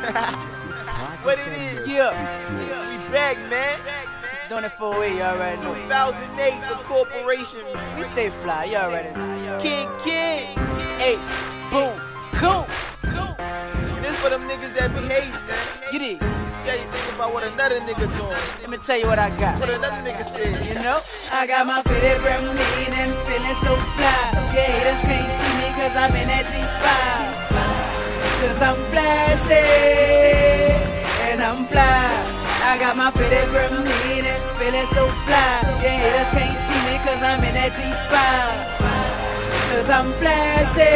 What it is? Yeah. We back, man. Doing it 4-8, you already know. 2008, the corporation. We stay fly, you already know. Kid. Ace, Boon, Coon. This for them niggas that behave, man. You dig? Yeah, you think about what another nigga doing. Let me tell you what I got. What another nigga said. You know? I got my fitted Bermuda and feeling so fly. Yeah, haters can't see me cause I'm in that G5. Cause I'm flashy and I'm fly. I got my fitted Bermuda and feeling so fly. Yeah, haters can't see me cause I'm in that G5. Cause I'm flashy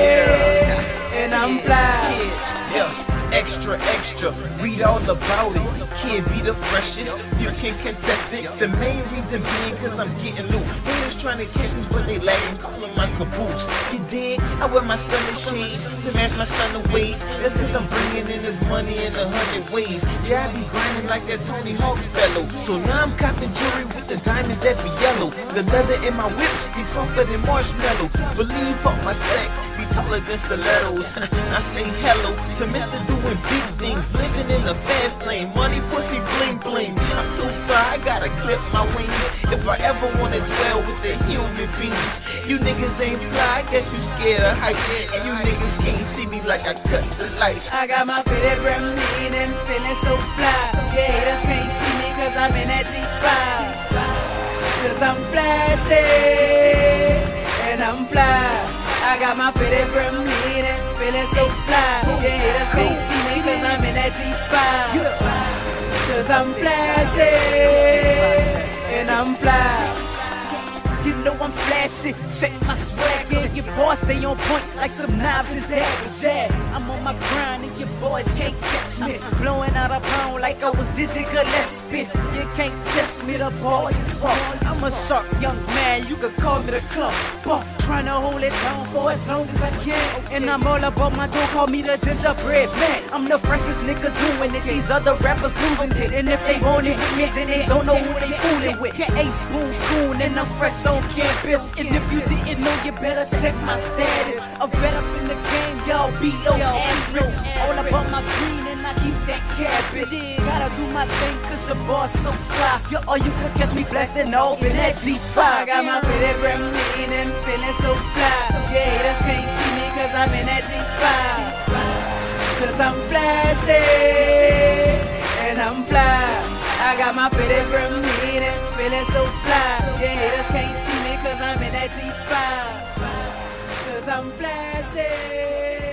and I'm fly. Yeah. Extra, read all about it. Can't be the freshest, few can contest it. The main reason being cause I'm getting loot. Haters trying to catch me but they lagging, calling my caboose. You dig? I wear my stunning shades to match my stunning ways. That's cause I'm bringing in this money in 100 ways. Yeah, I be grinding like that Tony Hawk fellow. So now I'm copping jewelry with the diamonds that be yellow. The leather in my whips be softer than marshmallow. Believe all my stacks be taller than stilettos. I say hello to Mr. Doing big things, living in the fast lane. Money, pussy, bling bling. I'm too fly, I gotta clip my wings. If I ever wanna dwell with the human beings. You niggas ain't fly, I guess you scared of heights. And you niggas can't see me like I cut the lights. I got my fitted Bermuda and feeling so fly. Yeah, haters can't see me cause I'm in that G5. Cause I'm flashy and I'm fly. I got my fitted Bermuda and feeling so fly. Yeah, haters can't see me cause I'm in that G5. Cause I'm flashy and I'm fly. You know I'm flashy, check my swag, yeah. Your boys stay on point like some knives and daggers, yeah. I'm on my grind and your boys can't catch me. Blowing out a pound like I was Dizzy Gillespie. You can't test me, the ball is ball. I'm a sharp young man, you could call me the club. Trying to hold it down for as long as I can. And I'm all about my dough, call me the gingerbread man. I'm the freshest nigga doing it, these other rappers losing it. And if they want it with me, then they don't know who they fooling with. Ace, Boon, Coon, and I'm fresh on campus. And if you didn't know, you better check my status. I'm fed up in the game, y'all below average. All about my green and I keep that cabbage. Gotta do my thing cause your boss so fly. Yo, or you could catch me blasting off in that G5. I got my fitted Bermuda and feeling so fly. Yeah, haters can't see me cause I'm in that G5. Cause I'm flashy and I'm fly. I got my fitted Bermuda and feeling so fly. Yeah, haters can't see me cause I'm in that G5. Cause I'm flashy.